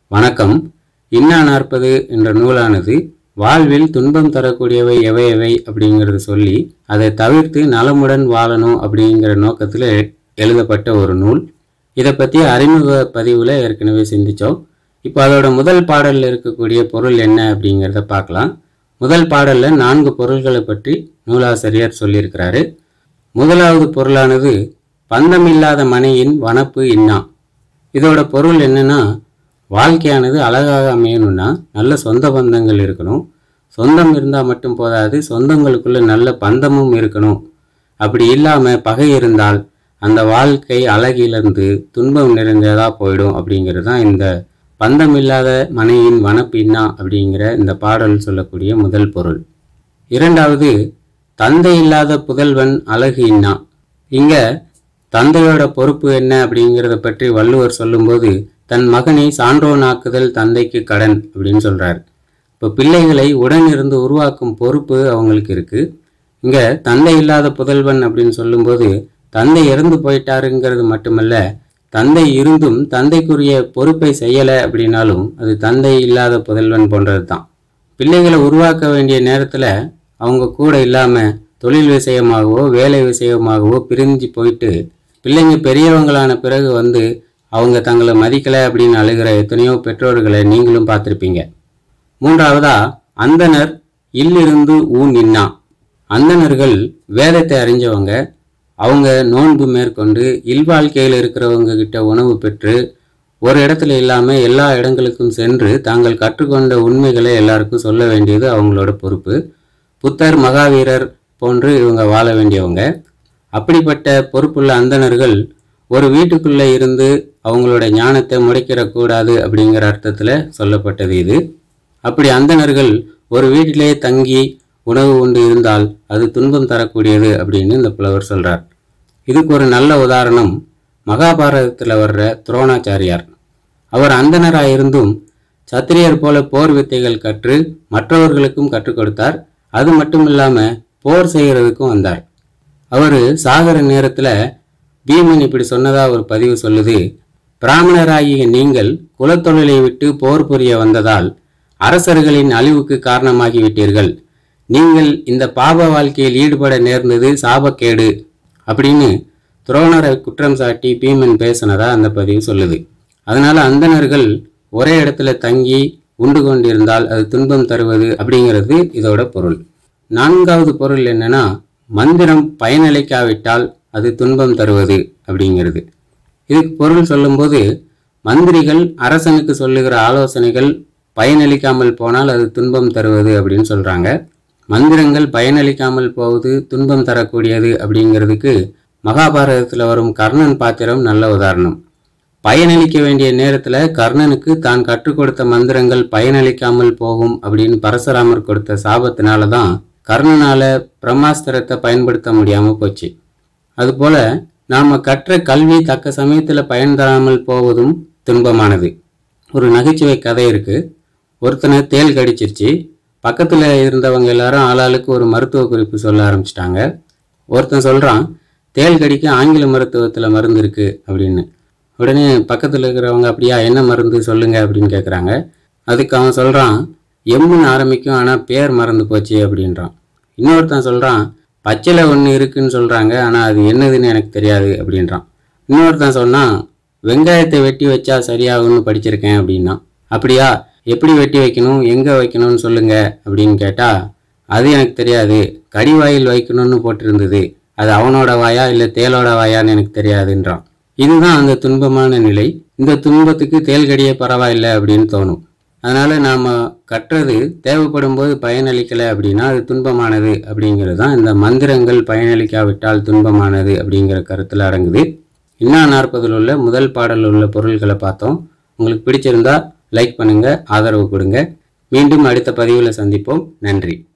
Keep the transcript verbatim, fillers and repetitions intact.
வணக்கம். இன்னா நாற்பது என்ற நூலானது வாழ்வில் துன்பம் தரக்கூடியவை எவை எவை அப்படிங்கிறத சொல்லி அதை தவிர்த்து நலமுடன் வாழணும் அப்படிங்கிற நோக்கத்தில் எழுதப்பட்ட ஒரு நூல். இதை பற்றி அறிமுக பதிவில் ஏற்கனவே சிந்தித்தோம். இப்போ அதோட முதல் பாடலில் இருக்கக்கூடிய பொருள் என்ன அப்படிங்கிறத பார்க்கலாம். முதல் பாடலில் நான்கு பொருள்களை பற்றி நூலாசிரியர் சொல்லியிருக்கிறாரு. முதலாவது பொருளானது பந்தமில்லாத மனையின் வனப்பு இன்னா. இதோட பொருள் என்னன்னா, வாழ்க்கையானது அழகாக அமையணும்னா நல்ல சொந்த பந்தங்கள் இருக்கணும். சொந்தம் இருந்தால் மட்டும் போதாது, சொந்தங்களுக்குள்ள நல்ல பந்தமும் இருக்கணும். அப்படி இல்லாமல் பகை இருந்தால் அந்த வாழ்க்கை அழகிலிருந்து துன்பம் நிறைந்ததாக போயிடும் அப்படிங்கிறது தான் இந்த பந்தமில்லாத மனையின் வனப்பின்னா அப்படிங்கிற இந்த பாடல் சொல்லக்கூடிய முதல் பொருள். இரண்டாவது, தந்தை இல்லாத புதல்வன் அழகு இன்னா. இங்கே தந்தையோட பொறுப்பு என்ன அப்படிங்கிறத பற்றி வள்ளுவர் சொல்லும்போது தன் மகனை சான்றோனாக்குதல் தந்தைக்கு கடன் அப்படின்னு சொல்கிறார். இப்போ பிள்ளைகளை உடன் இருந்து உருவாக்கும் பொறுப்பு அவங்களுக்கு இருக்குது. இங்கே தந்தை இல்லாத புதல்வன் அப்படின்னு சொல்லும்போது தந்தை இறந்து போயிட்டாருங்கிறது மட்டுமல்ல, தந்தை இருந்தும் தந்தைக்குரிய பொறுப்பை செய்யலை அப்படின்னாலும் அது தந்தை இல்லாத புதல்வன் போன்றது தான். பிள்ளைகளை உருவாக்க வேண்டிய நேரத்தில் அவங்க கூட இல்லாமல் தொழில் விஷயமாகவோ வேலை விஷயமாகவோ பிரிஞ்சு போயிட்டு பிள்ளைங்க பெரியவங்களான பிறகு வந்து அவங்க தங்களை மதிக்கலை அப்படின்னு அழுகிற எத்தனையோ பெற்றோர்களை நீங்களும் பார்த்துருப்பீங்க. மூன்றாவதா, அந்தனர் இல்லிருந்து ஊன் இன்னா. அந்தணர்கள் வேதத்தை அறிஞ்சவங்க. அவங்க நோன்பு மேற்கொண்டு இல்வாழ்க்கையில் இருக்கிறவங்க கிட்ட உணவு பெற்று ஒரு இடத்துல இல்லாமல் எல்லா இடங்களுக்கும் சென்று தாங்கள் கற்றுக்கொண்ட உண்மைகளை எல்லாருக்கும் சொல்ல வேண்டியது அவங்களோட பொறுப்பு. புத்தர், மகாவீரர் போன்று இவங்க வாழ வேண்டியவங்க. அப்படிப்பட்ட பொறுப்புள்ள அந்தணர்கள் ஒரு வீட்டுக்குள்ளே இருந்து அவங்களோட ஞானத்தை முடைக்கிடக்கூடாது அப்படிங்கிற அர்த்தத்தில் சொல்லப்பட்டது இது. அப்படி அந்தணர்கள் ஒரு வீட்டிலே தங்கி உணவு உண்டு இருந்தால் அது துன்பம் தரக்கூடியது அப்படின்னு இந்த புலவர் சொல்கிறார். இதுக்கு ஒரு நல்ல உதாரணம் மகாபாரதத்தில் வர்ற துரோணாச்சாரியார். அவர் அந்தணராக இருந்தும் சத்திரியர் போல போர் வித்தைகள் கற்று மற்றவர்களுக்கும் கற்றுக் கொடுத்தார். அது மட்டும் இல்லாமல் போர் செய்கிறதுக்கும் வந்தார். அவர் சாகர நேரத்தில் பீமன் இப்படி சொன்னதாக ஒரு பதிவு சொல்லுது. பிராமணராகிய நீங்கள் குலத்தொழிலை விட்டு போர் புரிய வந்ததால் அரசர்களின் அழிவுக்கு காரணமாகிவிட்டீர்கள். நீங்கள் இந்த பாப வாழ்க்கையில் ஈடுபட நேர்ந்தது சாபக்கேடு அப்படின்னு துரோணரை குற்றம் சாட்டி பீமன் பேசினதா அந்த பதிவு சொல்லுது. அதனால அந்தணர்கள் ஒரே இடத்துல தங்கி உண்டு கொண்டிருந்தால் அது துன்பம் தருவது அப்படிங்கிறது இதோட பொருள். நான்காவது பொருள் என்னன்னா, மந்திரம் பயனளிக்காவிட்டால் அது துன்பம் தருவது அப்படிங்கிறது. இதுக்கு பொருள் சொல்லும்போது, மந்திரிகள் அரசனுக்கு சொல்லுகிற ஆலோசனைகள் பயனளிக்காமல் போனால் அது துன்பம் தருவது அப்படின்னு சொல்கிறாங்க. மந்திரங்கள் பயனளிக்காமல் போவது துன்பம் தரக்கூடியது அப்படிங்கிறதுக்கு மகாபாரதத்தில் வரும் கர்ணன் பாத்திரம் நல்ல உதாரணம். பயனளிக்க வேண்டிய நேரத்தில் கர்ணனுக்கு தான் கற்றுக் கொடுத்த மந்திரங்கள் பயனளிக்காமல் போகும் அப்படின்னு பரசுராமர் கொடுத்த சாபத்தினால தான் கர்ணனால் பிரம்மாஸ்திரத்தை பயன்படுத்த முடியாமல் போச்சு. அதுபோல் நாம் கற்ற கல்வி தக்க சமயத்தில் பயன் தராமல் போவதும் துன்பமானது. ஒரு நகைச்சுவை கதை இருக்குது. ஒருத்தனை தேல் கடிச்சிருச்சு. பக்கத்தில் இருந்தவங்க எல்லாரும் ஆளாளுக்கு ஒரு மருத்துவ குறிப்பு சொல்ல ஆரம்பிச்சிட்டாங்க. ஒருத்தன் சொல்கிறான், தேல் கடிக்க ஆங்கில மருத்துவத்தில் மருந்து இருக்குது அப்படின்னு. உடனே பக்கத்தில் இருக்கிறவங்க, அப்படியா, என்ன மருந்து சொல்லுங்க அப்படின்னு கேட்குறாங்க. அதுக்கு அவன் சொல்கிறான், எம்முன்னு ஆரம்பிக்கும் ஆனால் பேர் மறந்து போச்சு அப்படின்றான். இன்னொருத்தன் சொல்கிறான், பச்சையில் ஒன்று இருக்குன்னு சொல்கிறாங்க ஆனால் அது என்னதுன்னு எனக்கு தெரியாது அப்படின்றான். இன்னொருத்தன் சொன்னால், வெங்காயத்தை வெட்டி வச்சா சரியாகும்னு படிச்சிருக்கேன் அப்படின்னா. அப்படியா, எப்படி வெட்டி வைக்கணும், எங்கே வைக்கணும்னு சொல்லுங்க அப்படின்னு கேட்டால், அது எனக்கு தெரியாது, கடிவாயில் வைக்கணும்னு போட்டிருந்தது, அது அவனோட வாயா இல்லை தேலோட வாயான்னு எனக்கு தெரியாதுன்றான். இதுதான் அந்த துன்பமான நிலை. இந்த துன்பத்துக்கு தேல்கடியே பரவாயில்லை அப்படின்னு தோணும். அதனால் நாம் கற்றது தேவைப்படும் போது பயனளிக்கலை அப்படின்னா அது துன்பமானது அப்படிங்கிறது தான் இந்த மந்திரங்கள் பயனளிக்காவிட்டால் துன்பமானது அப்படிங்கிற கருத்தில் அடங்குது. இன்னா நாற்பதில் உள்ள முதல் பாடலில் உள்ள பொருள்களை பார்த்தோம். உங்களுக்கு பிடிச்சிருந்தா லைக் பண்ணுங்கள், ஆதரவு கொடுங்க. மீண்டும் அடுத்த பதிவில் சந்திப்போம். நன்றி.